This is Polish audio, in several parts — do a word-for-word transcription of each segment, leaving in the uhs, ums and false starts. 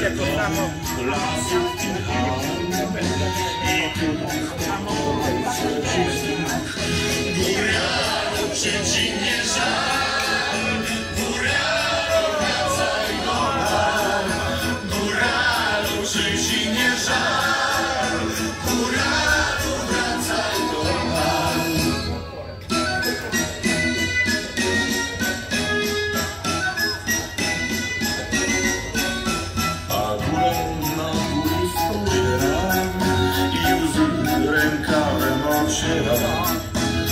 będzie to samo. Góra, czy ci nie żal? Góra, wracaj do nas. Góra, czy ci nie żal? Góra, wracaj do nas. A górę na górę spojrzałem i łzy rękawem ocieram.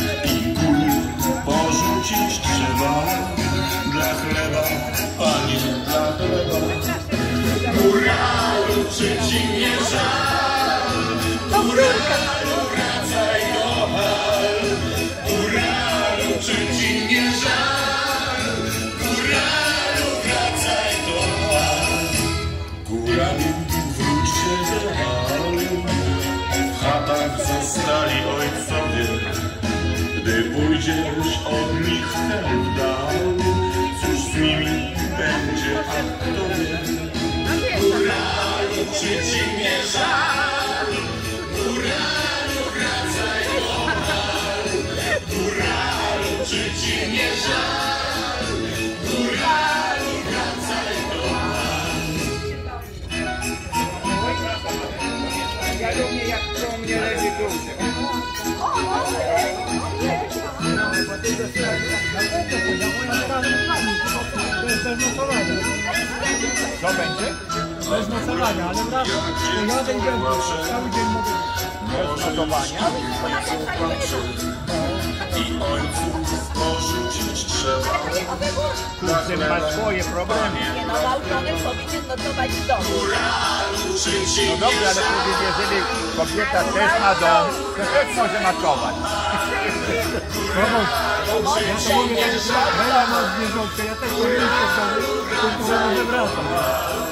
Porzucić trzeba dla chleba, Panie, dla chleba. Góralu, czy ci nie żal? Góralu, wracaj do hal. Góralu, czy ci nie żal? Góralu, wracaj do hal. Góralu, wróćcie do hal. W chatach zostali ojcowie. Gdy pójdziesz od nich w dal, cóż z nimi będzie, a kto wie? Góralu, czy ci nie żal? Góralu, wracaj do hal. Góralu, czy ci nie żal? Góralu, wracaj do hal. Ja lubię, jak to mnie leży duże. Co będzie? Bez nocowania, ale wracam. To ja będę cały dzień mogę bez nocowania. I ojców porzucić trzeba. Syn ma swoje problemy. Nie no, małżonek powinien notować w domu. No dobrze, ale przecież jeżeli kobieta też ma dom, to też może notować. Ja to mówię, że ja mam zwierzątkę, ja też powinien się w domu, to może wracam.